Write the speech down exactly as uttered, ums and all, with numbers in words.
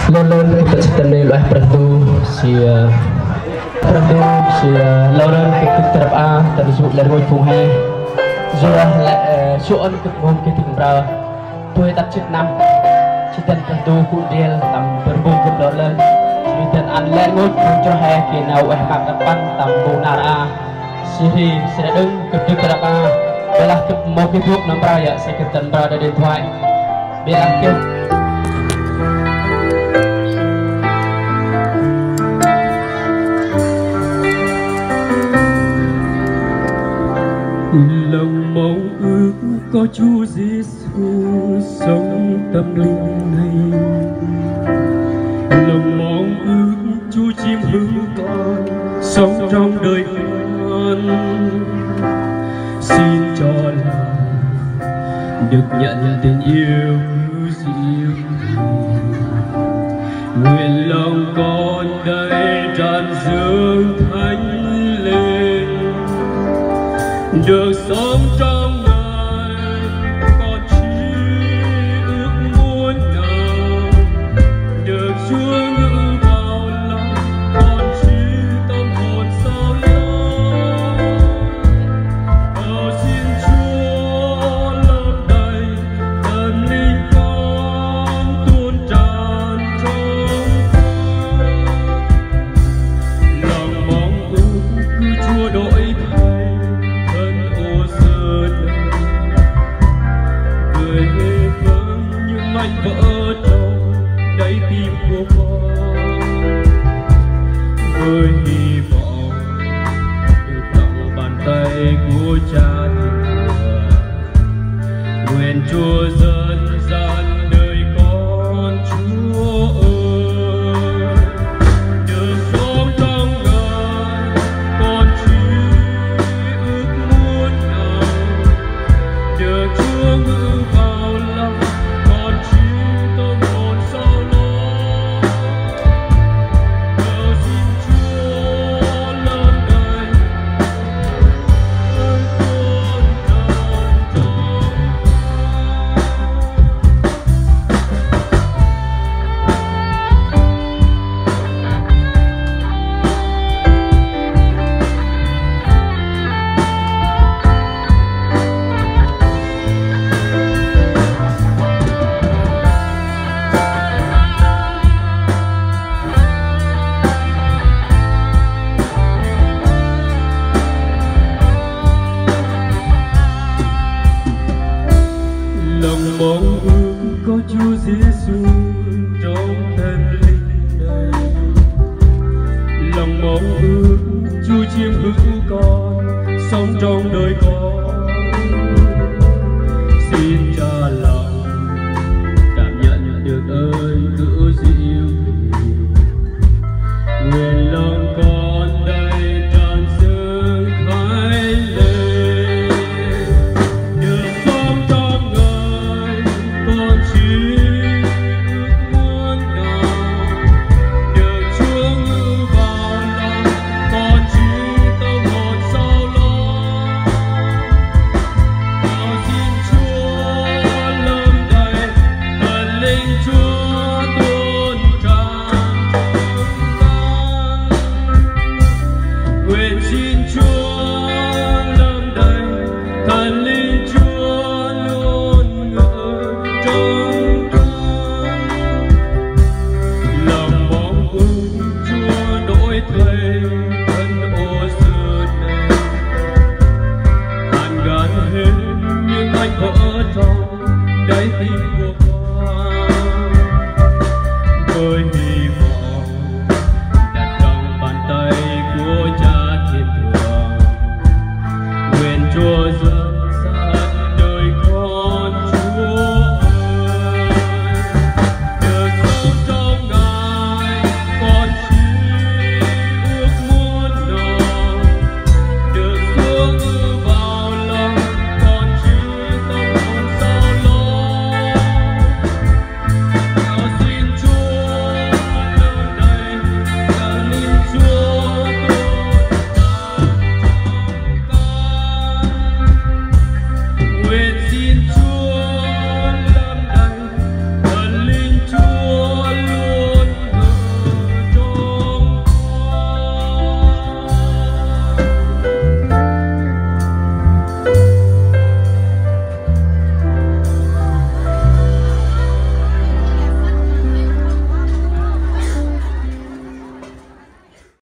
luôn luôn kita setene loh perlu si perlu si lauren kita terap a tadi sebut dari ngôi phùng hai rồi lại suôn cực ngôn cái tình bờ tôi tập chích năm chỉ tên perlu cụ điel tầm berbung cực đó lên chỉ tên ăn lên ngôi phùng cho hai khi nào em mặc depan tầm bù nara siri sudah đứng cực cực terap a belah ke mau ke thuốc năm bờ ya saya kita bờ dari điện thoại belah ke lòng mong ước có Chúa Giêsu sống tâm linh này, lòng mong ước Chúa chiêm hữu con sống trong đời con, xin cho lòng được nhận tình yêu dịu, nguyện lòng con đây tràn dương thánh lên được sống trong Ngài, con chỉ ước muốn nào được Chúa ngự vào lòng, con chỉ tâm hồn sao lo. Cầu xin Chúa lấp đầy tâm linh con tuôn tràn trong con, lòng mong ước cứ Chúa đổi thay vâng như mảnh vỡ trong đáy tim của con.